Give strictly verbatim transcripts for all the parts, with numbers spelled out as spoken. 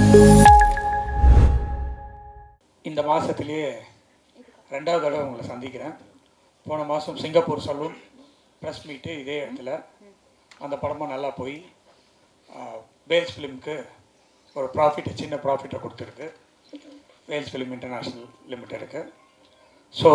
இந்த மாதத்துலேயே ரெண்டாவது தடவை உங்களை சந்திக்கிறேன். போன மாதம் சிங்கப்பூர் சலூன் ப்ரெஸ் மீட்டு இதே இடத்துல அந்த படமும் நல்லா போய் வேல்ஸ் ஃபிலிமுக்கு ஒரு ப்ராஃபிட்டை சின்ன ப்ராஃபிட்டை கொடுத்துருக்கு வேல்ஸ் ஃபிலிம் இன்டர்நேஷ்னல் லிமிட்டெடுக்கு. ஸோ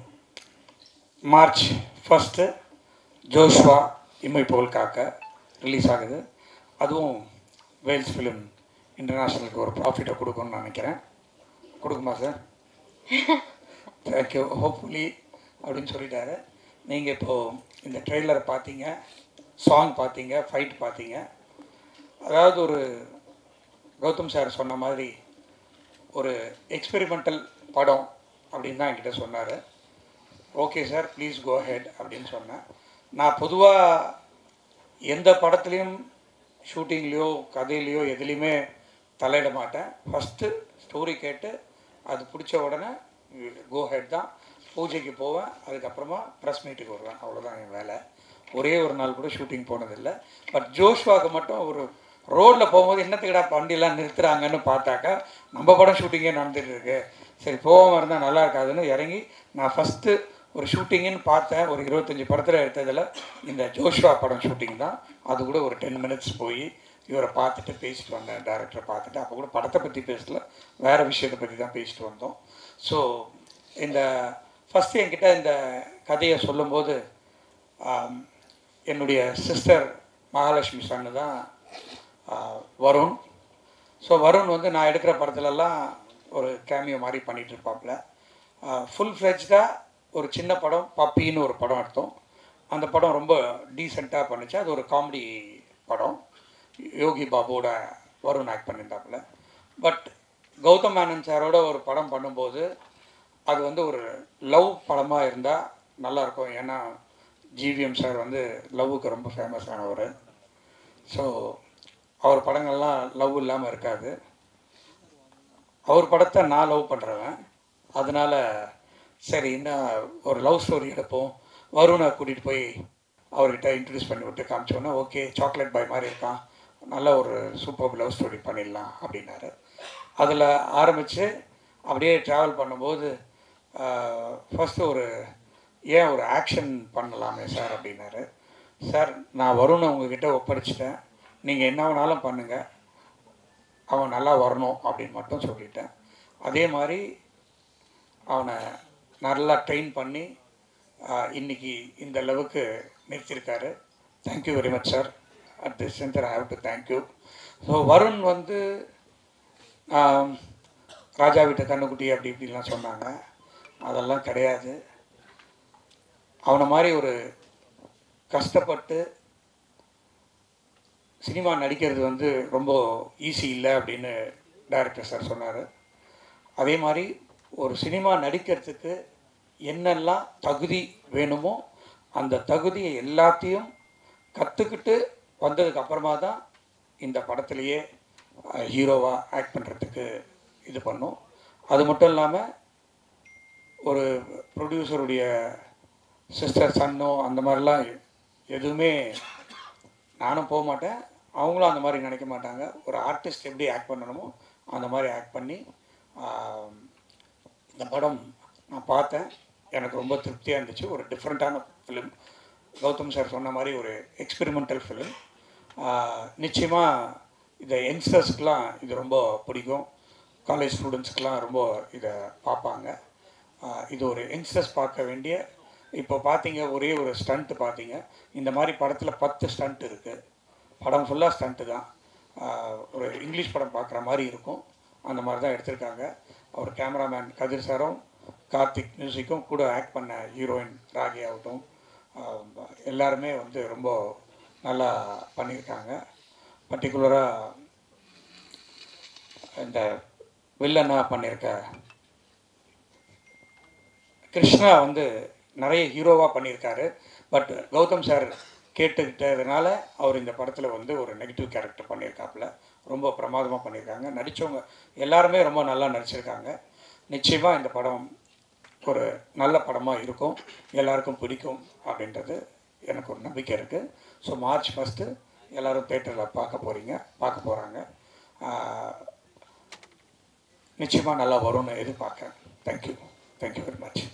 மார்ச் ஃபஸ்ட்டு ஜோஷ்வா இம்மை போல் காக்க ரிலீஸ் ஆகுது. அதுவும் வேல்ஸ் ஃபிலிம் இன்டர்நேஷ்னலுக்கு ஒரு ப்ராஃபிட்டை கொடுக்கணும்னு நினைக்கிறேன். கொடுக்குமா சார்? தேங்க்யூ. ஹோப்ஃபுல்லி அப்படின்னு சொல்லிட்டாரு. நீங்கள் இப்போது இந்த ட்ரெய்லரை பார்த்தீங்க, சாங் பார்த்தீங்க, ஃபைட் பார்த்தீங்க. அதாவது ஒரு கௌதம் சார் சொன்ன மாதிரி ஒரு எக்ஸ்பெரிமெண்டல் படம் அப்படின்னு தான் என்கிட்ட சொன்னார். Okay sir, please go ahead அப்படின்னு சொன்னேன். நான் பொதுவாக எந்த படத்துலேயும் ஷூட்டிங்லேயோ கதையிலையோ எதுலேயுமே தலையிட மாட்டேன். ஃபஸ்ட்டு ஸ்டோரி கேட்டு அது பிடிச்ச உடனே கோ ஹெட் தான். பூஜைக்கு போவேன், அதுக்கப்புறமா ப்ரெஸ் மீட்டுக்கு வருவேன். அவ்வளோதான் என் வேலை. ஒரே ஒரு நாள் கூட ஷூட்டிங் போனதில்லை. பட் ஜோஷ்வாவுக்கு மட்டும் ஒரு ரோட்டில் போகும்போது என்னத்துக்கிடா வண்டியெல்லாம் நிறுத்துகிறாங்கன்னு பார்த்தாக்கா நம்ம படம் ஷூட்டிங்கே நடந்துகிட்டு இருக்கு, சரி போகாமல் இருந்தால் நல்லா இருக்காதுன்னு இறங்கி நான் ஃபஸ்ட்டு ஒரு ஷூட்டிங்குன்னு பார்த்தேன். ஒரு இருபத்தஞ்சி படத்தில் எடுத்ததில் இந்த ஜோஷ்வா படம் ஷூட்டிங் தான். அது கூட ஒரு டென் மினிட்ஸ் போய் இவரை பார்த்துட்டு பேசிட்டு வந்தேன், டேரக்டரை பார்த்துட்டு. அப்போ கூட படத்தை பற்றி பேசல, வேறு விஷயத்தை பற்றி தான் பேசிட்டு வந்தோம். ஸோ இந்த ஃபஸ்ட்டு என்கிட்ட இந்த கதையை சொல்லும்போது என்னுடைய சிஸ்டர் மகாலட்சுமி சன்னு தான் வருண். ஸோ வருண் வந்து நான் எடுக்கிற படத்துலலாம் ஒரு கேமியோ மாதிரி பண்ணிகிட்ருப்பாப்புல. ஃபுல் ஃப்ளெஜ்டாக ஒரு சின்ன படம் பப்பின்னு ஒரு படம் எடுத்தோம். அந்த படம் ரொம்ப டீசெண்டாக பண்ணிச்சு. அது ஒரு காமெடி படம். யோகி பாபுவோட வருண் ஆக்ட் பண்ணியிருந்தாப்புல. பட் கௌதம் மேனன் சாரோட ஒரு படம் பண்ணும்போது அது வந்து ஒரு லவ் படமாக இருந்தால் நல்லாயிருக்கும். ஏன்னா ஜிவிஎம் சார் வந்து லவ்வுக்கு ரொம்ப ஃபேமஸானவர். ஸோ அவர் படங்கள்லாம் லவ் இல்லாமல் இருக்காது. அவர் படத்தை நான் லவ் பண்ணுறவன். அதனால் சரி இன்னும் ஒரு லவ் ஸ்டோரி எடுப்போம். வருணை கூட்டிகிட்டு போய் அவர்கிட்ட இன்ட்ரடியூஸ் பண்ணி விட்டு காமிச்சோன்னா ஓகே சாக்லேட் பாய் மாதிரி இருக்கான், நல்ல ஒரு சூப்பர் லவ் ஸ்டோரி பண்ணிடலாம் அப்படின்னாரு. அதில் ஆரம்பித்து அப்படியே ட்ராவல் பண்ணும்போது ஃபஸ்ட்டு ஒரு ஏன் ஒரு ஆக்ஷன் பண்ணலாமே சார் அப்படின்னாரு. சார் நான் வருணை உங்ககிட்ட ஒப்படைச்சிட்டேன், நீங்கள் என்ன வேணாலும் பண்ணுங்கள், அவன் நல்லா வரணும் அப்படின்னு மட்டும் சொல்லிட்டேன். அதே மாதிரி அவனை நல்லா ட்ரெயின் பண்ணி இன்றைக்கி இந்த அளவுக்கு நிறுத்தியிருக்காரு. Thank you very much sir. At this centre I have to thank you. So Varun வந்து ராஜா வீட்டை கண்ணுக்குட்டி அப்படி இப்படிலாம் சொன்னாங்க, அதெல்லாம் கிடையாது. அவனை மாதிரி ஒரு கஷ்டப்பட்டு சினிமா நடிக்கிறது வந்து ரொம்ப ஈஸி இல்லை அப்படின்னு டைரக்டர் சார் சொன்னார். அதே மாதிரி ஒரு சினிமா நடிக்கிறதுக்கு என்னெல்லாம் தகுதி வேணுமோ அந்த தகுதியை எல்லாத்தையும் கற்றுக்கிட்டு வந்ததுக்கப்புறமா தான் இந்த படத்துலையே ஹீரோவாக ஆக்ட் பண்ணுறதுக்கு இது பண்ணும். அது மட்டும் இல்லாமல் ஒரு ப்ரொடியூசருடைய சிஸ்டர் சன்னோ அந்த மாதிரிலாம் எதுவுமே நானும் போக மாட்டேன், அவங்களும் அந்த மாதிரி நினைக்க மாட்டாங்க. ஒரு ஆர்டிஸ்ட் எப்படி ஆக்ட் பண்ணணுமோ அந்த மாதிரி ஆக்ட் பண்ணி இந்த படம் நான் பார்த்தேன். எனக்கு ரொம்ப திருப்தியாக இருந்துச்சு. ஒரு டிஃப்ரெண்ட்டான ஃபிலிம். கௌதம் சார் சொன்ன மாதிரி ஒரு எக்ஸ்பெரிமெண்டல் ஃபிலிம். நிச்சயமாக இதை யங்ஸ்டர்ஸ்க்கெலாம் இது ரொம்ப பிடிக்கும். காலேஜ் ஸ்டூடெண்ட்ஸ்க்கெலாம் ரொம்ப இதை பார்ப்பாங்க. இது ஒரு யங்ஸ்டர்ஸ் பார்க்க வேண்டிய. இப்போ பார்த்தீங்க ஒரே ஒரு ஸ்டண்ட்டு பார்த்தீங்க. இந்த மாதிரி படத்தில் பத்து ஸ்டண்ட் இருக்குது. படம் ஃபுல்லாக ஸ்டண்ட்டு தான். ஒரு இங்கிலீஷ் படம் பார்க்குற மாதிரி இருக்கும். அந்த மாதிரி தான் எடுத்திருக்காங்க. அவர் கேமராமேன் கதிர் சாரும் கார்த்திக் மியூசிக்கும் கூட ஆக்ட் பண்ண ஹீரோயின் ராகி ஆகட்டும், எல்லாருமே வந்து ரொம்ப நல்லா பண்ணியிருக்காங்க. பர்டிகுலராக இந்த வில்லனாக பண்ணியிருக்க கிருஷ்ணா வந்து நிறைய ஹீரோவாக பண்ணியிருக்காரு. பட் கௌதம் சார் கேட்டுக்கிட்டதுனால அவர் இந்த படத்தில் வந்து ஒரு நெகட்டிவ் கேரக்டர் பண்ணியிருக்காப்புல. ரொம்ப பிரமாதமாக பண்ணியிருக்காங்க. நடித்தவங்க எல்லாருமே ரொம்ப நல்லா நடிச்சிருக்காங்க. நிச்சயமாக இந்த படம் ஒரு நல்ல படமாக இருக்கும், எல்லாருக்கும் பிடிக்கும் அப்படின்றது எனக்கு ஒரு நம்பிக்கை இருக்குது. ஸோ மார்ச் ஃபஸ்ட்டு எல்லோரும் தேட்டரில் பார்க்க போகிறீங்க பார்க்க போகிறாங்க. நிச்சயமாக நல்லா வரும்னு எதிர்பார்க்குறேன். Thank you thank you very much.